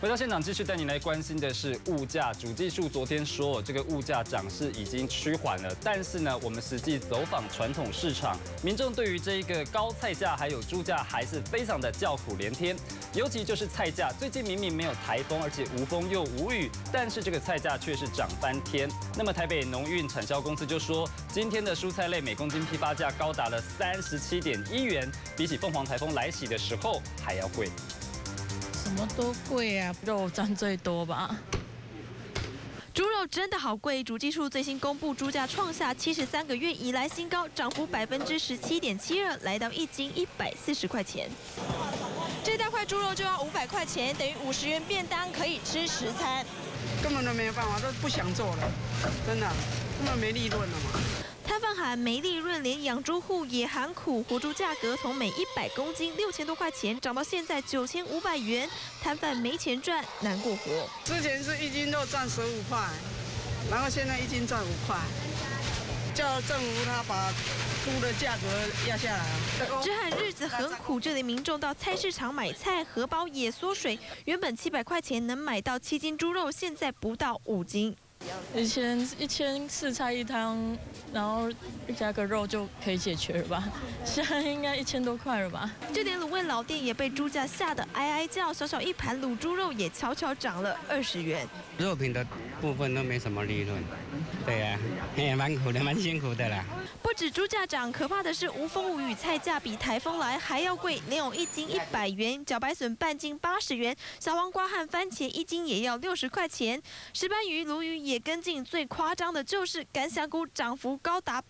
回到现场，继续带您来关心的是物价。主计处昨天说，这个物价涨势已经趋缓了，但是呢，我们实际走访传统市场，民众对于这一个高菜价还有猪价还是非常的叫苦连天。尤其就是菜价，最近明明没有台风，而且无风又无雨，但是这个菜价却是涨翻天。那么台北农运产销公司就说，今天的蔬菜类每公斤批发价高达了37.1元，比起凤凰台风来袭的时候还要贵。 什么都贵啊，肉占最多吧。 猪肉真的好贵，主计处最新公布，猪价创下73个月以来新高，涨幅17.72%，来到1斤140块钱。这大块猪肉就要500块钱，等于50元便当可以吃10餐。 根本都没有办法，都不想做了，真的，根本没利润了嘛。 摊贩喊没利润，连养猪户也喊苦。活猪价格从每100公斤6000多块钱涨到现在9500元，摊贩没钱赚，难过活。 之前是1斤肉赚15块，然后现在1斤赚5块，叫政府他把猪的价格压下来。 只喊日子很苦，这里民众到菜市场买菜，荷包也缩水。原本700块钱能买到7斤猪肉，现在不到5斤。 以前10004菜1汤，然后加个肉就可以解决了吧？现在应该1000多块了吧？ 就连卤味老店也被猪价吓得哀哀叫，小小一盘卤猪肉也悄悄涨了20元。 肉品的部分都没什么利润，对呀、也蛮苦的，蛮辛苦的啦。 不止猪价涨，可怕的是无风无雨，菜价比台风来还要贵。莲藕1斤100元，茭白笋半斤80元，小黄瓜和番茄1斤也要60块钱。石斑鱼、鲈鱼也跟进，最夸张的就是干香菇，涨幅高达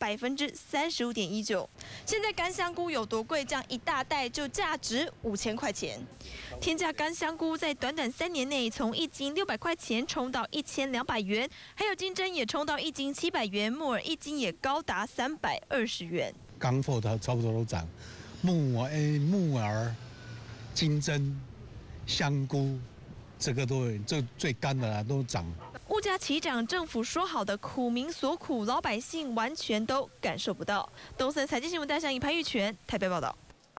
35.19%。现在干香菇有多贵？这样一大袋就价值5000块钱。天价干香菇在短短3年内从1斤600块钱冲到1200元，还有金针也冲到1斤700元，木耳1斤也高达320元。 干货它差不多都涨，木耳、金针、香菇，这个都这最干的啦都涨。 物价齐涨，政府说好的苦民所苦，老百姓完全都感受不到。东森财经新闻带上以潘玉泉台北报道。